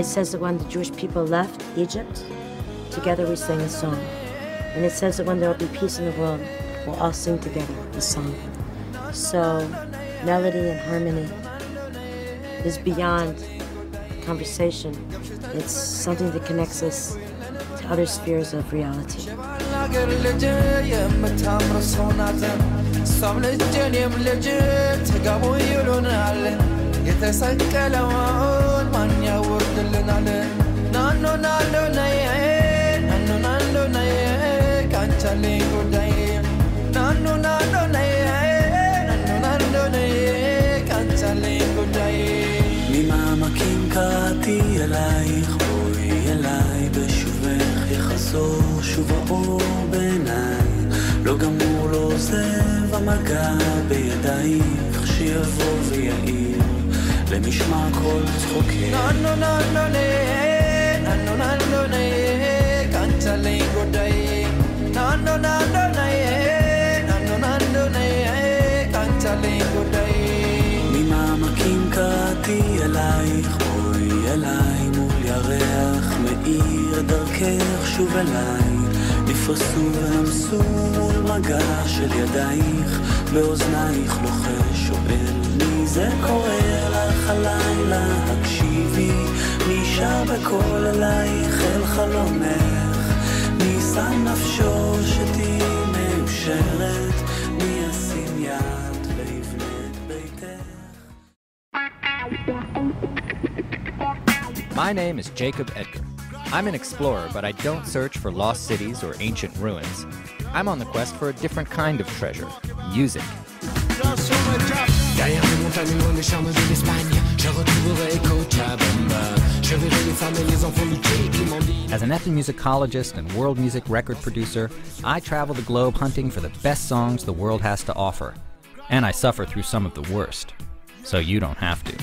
says that when the Jewish people left Egypt, together we sang a song. And it says that when there will be peace in the world, we'll all sing together the song. So melody and harmony is beyond conversation. It's something that connects us to other spheres of reality. ממעמקים קראתי אלייך, בואי אליי בשובך יחזור שוב האור בעיניי, לא גמור לא עוזב המגע בידייך, שיבוא ויעיר למשמע כל צחוקך. ננו ננו נה, ננו ננו נה, קנצלי גודאי, ננו ננו נה, ננו ננו נה, קנצלי גודאי. ממעמקים קראתי אלייך, בואי אליי מול ירח מאיר דרכך שוב אליי, נפרסו ונמסו מול מגע של ידייך, באוזנייך לוחש שואל מי זה קורא לך הלילה, הקשיבי מי שר בקול אלייך אל חלומך, מי שם נפשו שתהי מאושרת, מי ישים יד ויבנה את ביתך. My name is Jacob Edgar. I'm an explorer, but I don't search for lost cities or ancient ruins. I'm on the quest for a different kind of treasure, music. Derrière les montagnes loin des charmes de l'Espagne, je retrouverai Cochabamba. Je verrai les femmes et les enfants lutter qui m'en disent. As an ethnomusicologist and world music record producer, I travel the globe hunting for the best songs the world has to offer. And I suffer through some of the worst, so you don't have to.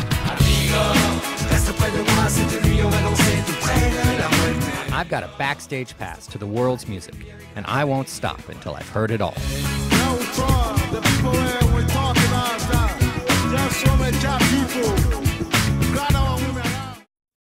I've got a backstage pass to the world's music, and I won't stop until I've heard it all. The people we're talking about, just so many people.